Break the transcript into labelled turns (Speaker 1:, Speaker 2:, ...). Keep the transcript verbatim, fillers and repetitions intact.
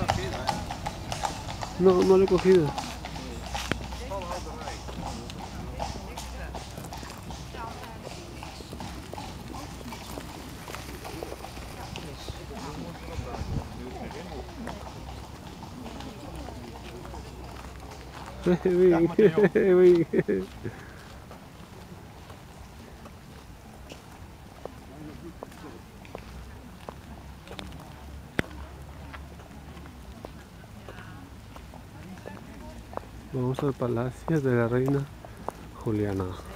Speaker 1: No, no lo he cogido. Vamos al palacio de la reina Juliana.